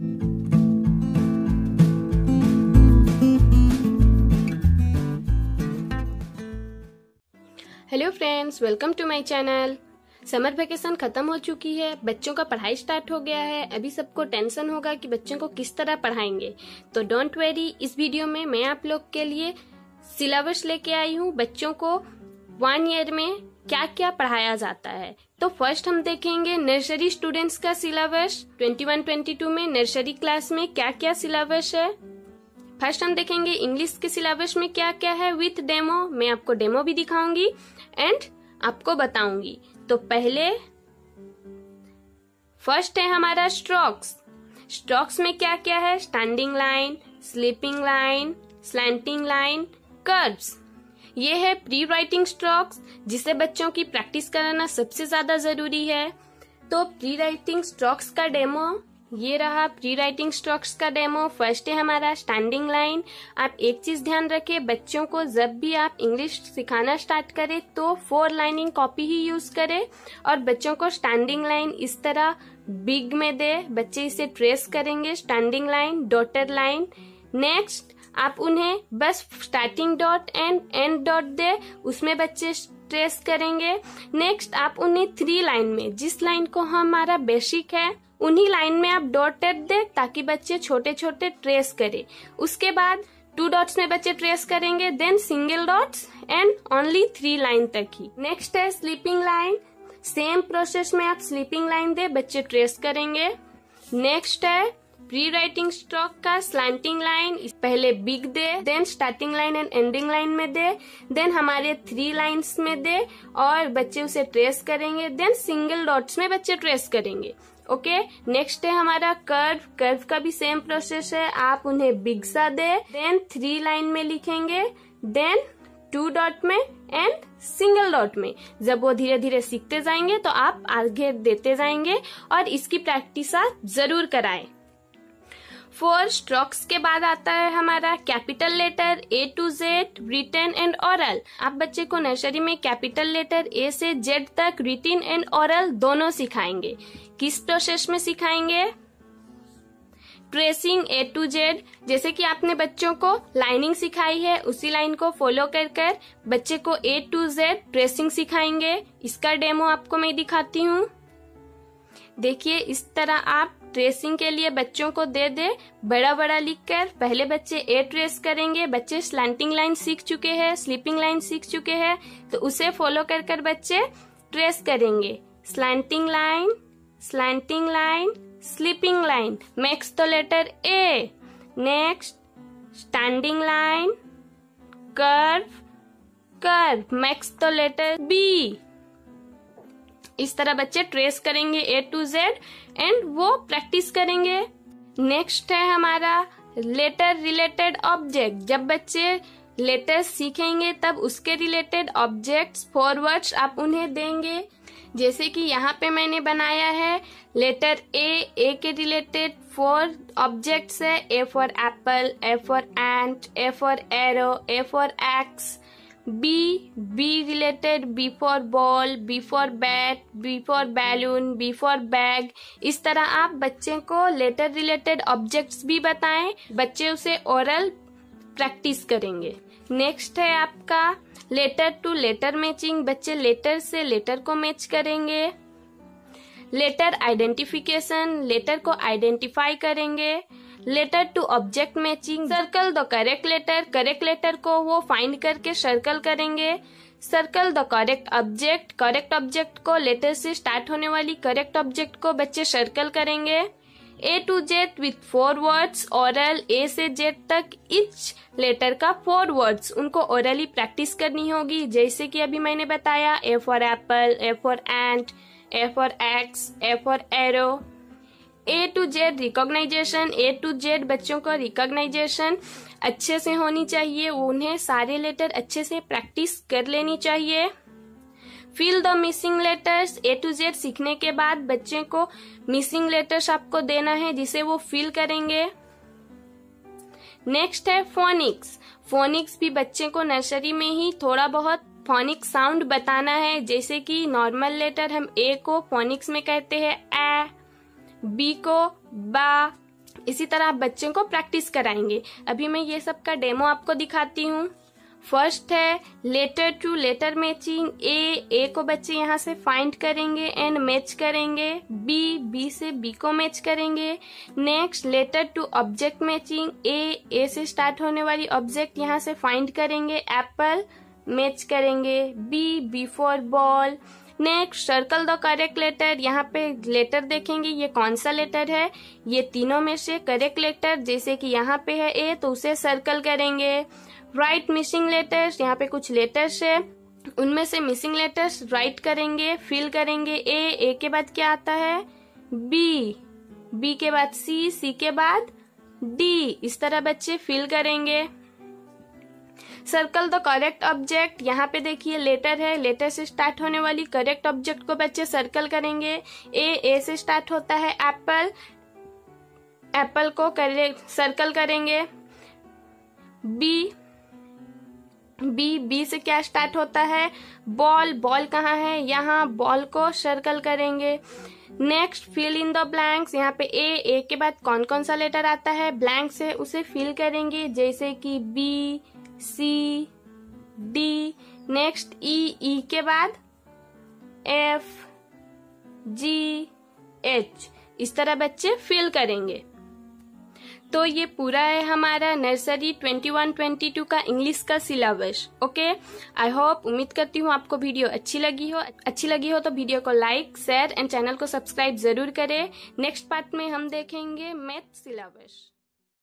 Hello friends, welcome to my channel. Summer vacation खत्म हो चुकी है, बच्चों का पढ़ाई स्टार्ट हो गया है। अभी सबको टेंशन होगा कि बच्चों को किस तरह पढ़ाएंगे, तो डोंट वेरी, इस वीडियो में मैं आप लोग के लिए सिलेबस लेके आई हूँ। बच्चों को 1 ईयर में क्या क्या पढ़ाया जाता है। तो फर्स्ट हम देखेंगे नर्सरी स्टूडेंट्स का सिलेबस। 21-22 में नर्सरी क्लास में क्या क्या सिलेबस है। फर्स्ट हम देखेंगे इंग्लिश के सिलेबस में क्या क्या है विथ डेमो। मैं आपको डेमो भी दिखाऊंगी एंड आपको बताऊंगी। तो पहले फर्स्ट है हमारा स्ट्रोक्स। स्ट्रोक्स में क्या क्या है? Standing line, sleeping line, slanting line, curves. ये है प्री राइटिंग स्ट्रोक्स, जिसे बच्चों की प्रैक्टिस कराना सबसे ज्यादा जरूरी है। तो प्री राइटिंग स्ट्रोक्स का डेमो ये रहा। प्री राइटिंग स्ट्रोक्स का डेमो फर्स्ट है हमारा स्टैंडिंग लाइन। आप एक चीज ध्यान रखें, बच्चों को जब भी आप इंग्लिश सिखाना स्टार्ट करें तो 4 लाइनिंग कॉपी ही यूज करें और बच्चों को स्टैंडिंग लाइन इस तरह बिग में दे। बच्चे इसे ट्रेस करेंगे, standing line, dotted line. Next आप उन्हें बस starting dot and end dot दे, उसमें बच्चे ट्रेस करेंगे। नेक्स्ट आप उन्हें 3 लाइन में, जिस लाइन को हमारा बेसिक है उन्हीं लाइन में आप डॉटेड दे ताकि बच्चे छोटे छोटे ट्रेस करें। उसके बाद 2 डॉट्स में बच्चे ट्रेस करेंगे, then single dots and only 3 line तक ही। नेक्स्ट है स्लीपिंग लाइन। सेम प्रोसेस में आप स्लीपिंग लाइन दे, बच्चे ट्रेस करेंगे। नेक्स्ट है प्री राइटिंग स्ट्रोक का स्लैंटिंग लाइन। पहले बिग दे, then starting line and ending line में दे, देन हमारे 3 लाइन्स में दे और बच्चे उसे ट्रेस करेंगे, देन सिंगल डॉट्स में बच्चे ट्रेस करेंगे। ओके, नेक्स्ट है हमारा कर्व। कर्व का भी सेम प्रोसेस है, आप उन्हें बिग सा दे, देन 3 लाइन में लिखेंगे, देन 2 डॉट में एंड सिंगल डॉट में। जब वो धीरे धीरे सीखते जाएंगे तो आप आगे देते जाएंगे और इसकी प्रैक्टिस आप जरूर कराएं। 4 स्ट्रोक्स के बाद आता है हमारा capital letter A to Z, written and oral. आप बच्चे को नर्सरी में कैपिटल लेटर A से Z तक रिटन एंड ओरल दोनों सिखाएंगे। किस प्रोसेस में सिखाएंगे? Tracing A to Z। जैसे कि आपने बच्चों को लाइनिंग सिखाई है, उसी लाइन को फॉलो कर कर बच्चे को A to Z ट्रेसिंग सिखाएंगे। इसका डेमो आपको मैं दिखाती हूँ। देखिए, इस तरह आप ट्रेसिंग के लिए बच्चों को दे बड़ा बड़ा लिखकर। पहले बच्चे ए ट्रेस करेंगे। बच्चे स्लैंटिंग लाइन सीख चुके हैं, स्लीपिंग लाइन सीख चुके हैं, तो उसे फॉलो कर कर बच्चे ट्रेस करेंगे। Slanting line, slanting line, sleeping line, makes the letter A. Next standing line, curve, curve, makes the letter B. इस तरह बच्चे ट्रेस करेंगे A to Z एंड वो प्रैक्टिस करेंगे। नेक्स्ट है हमारा लेटर रिलेटेड ऑब्जेक्ट। जब बच्चे लेटर्स सीखेंगे तब उसके रिलेटेड ऑब्जेक्ट्स, 4 वर्ड्स आप उन्हें देंगे। जैसे कि यहाँ पे मैंने बनाया है लेटर A के रिलेटेड 4 ऑब्जेक्ट्स है। A for apple, A for ant, A for arrow, A for axe. B related B for ball, B for bat, B for balloon, B for bag. इस तरह आप बच्चे को लेटर रिलेटेड ऑब्जेक्ट्स भी बताएं, बच्चे उसे ओरल प्रैक्टिस करेंगे। नेक्स्ट है आपका लेटर टू लेटर मैचिंग। बच्चे लेटर से लेटर को मैच करेंगे। लेटर आइडेंटिफिकेशन, लेटर को आइडेंटिफाई करेंगे। Letter to object matching, circle the correct letter, correct letter को वो फाइंड करके सर्कल करेंगे। Circle the correct object, correct object को लेटर से स्टार्ट होने वाली करेक्ट ऑब्जेक्ट को बच्चे सर्कल करेंगे। A to Z with 4 words, oral A से Z तक इच लेटर का 4 वर्ड्स उनको ओरली प्रैक्टिस करनी होगी। जैसे कि अभी मैंने बताया, A for apple, A for ant, A for axe, A for arrow. A to Z recognization, A to Z बच्चों को रिकॉग्नाइजेशन अच्छे से होनी चाहिए, उन्हें सारे लेटर अच्छे से प्रैक्टिस कर लेनी चाहिए। Fill the missing letters, A to Z सीखने के बाद बच्चे को मिसिंग लेटर्स आपको देना है जिसे वो फिल करेंगे। नेक्स्ट है फोनिक्स। फोनिक्स भी बच्चे को नर्सरी में ही थोड़ा बहुत फोनिक साउंड बताना है। जैसे कि नॉर्मल लेटर हम A को फोनिक्स में कहते हैं ए, B को बा, इसी तरह आप बच्चों को प्रैक्टिस कराएंगे। अभी मैं ये सब का डेमो आपको दिखाती हूँ। फर्स्ट है letter to letter matching. A को बच्चे यहाँ से फाइंड करेंगे एंड मैच करेंगे। बी से बी को मैच करेंगे। Next letter to object matching. A से स्टार्ट होने वाली ऑब्जेक्ट यहाँ से फाइंड करेंगे। एप्पल मैच करेंगे। B for ball. Next circle the correct letter. यहाँ पे लेटर देखेंगे ये कौन सा लेटर है, ये तीनों में से करेक्ट लेटर, जैसे कि यहाँ पे है ए तो उसे सर्कल करेंगे। राइट मिसिंग लेटर्स, यहाँ पे कुछ लेटर्स है उनमें से मिसिंग लेटर्स राइट करेंगे, फिल करेंगे। ए के बाद क्या आता है, बी के बाद सी के बाद डी, इस तरह बच्चे फिल करेंगे। सर्कल द करेक्ट ऑब्जेक्ट, यहाँ पे देखिए लेटर है, लेटर से स्टार्ट होने वाली करेक्ट ऑब्जेक्ट को बच्चे सर्कल करेंगे। ए से स्टार्ट होता है एप्पल, एप्पल को सर्कल करेंगे। बी से क्या स्टार्ट होता है, बॉल कहाँ है, यहाँ बॉल को सर्कल करेंगे। Next fill in the blanks, यहाँ पे ए के बाद कौन कौन सा लेटर आता है ब्लैंक से उसे फिल करेंगे, जैसे कि B C D. Next E के बाद एफ जी एच, इस तरह बच्चे फिल करेंगे। तो ये पूरा है हमारा नर्सरी 21-22 का इंग्लिश का सिलेबस। ओके, आई होप, उम्मीद करती हूँ आपको वीडियो अच्छी लगी हो तो वीडियो को लाइक शेयर एंड चैनल को सब्सक्राइब जरूर करें। नेक्स्ट पार्ट में हम देखेंगे मैथ सिलेबस।